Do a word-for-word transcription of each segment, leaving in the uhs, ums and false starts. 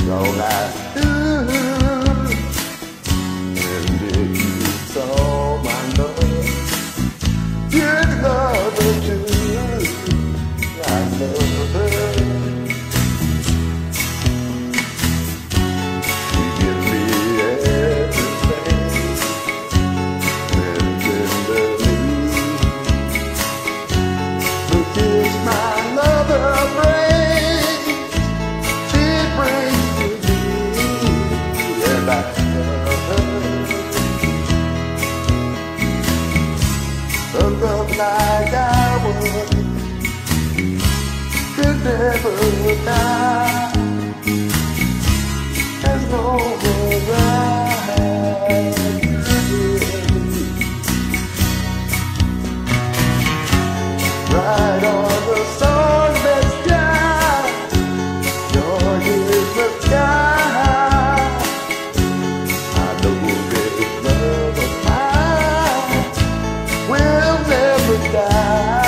all I do. And if you saw my love, you'd love her too. I love her. She gives me everything, and tenderly, the kiss my lover brings, she brings to me, and I love her. A love like ours could never die, as long as I live. Right on the stars that shine, joy is the sky. I know this love of mine will never die.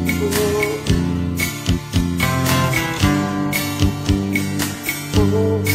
Oh,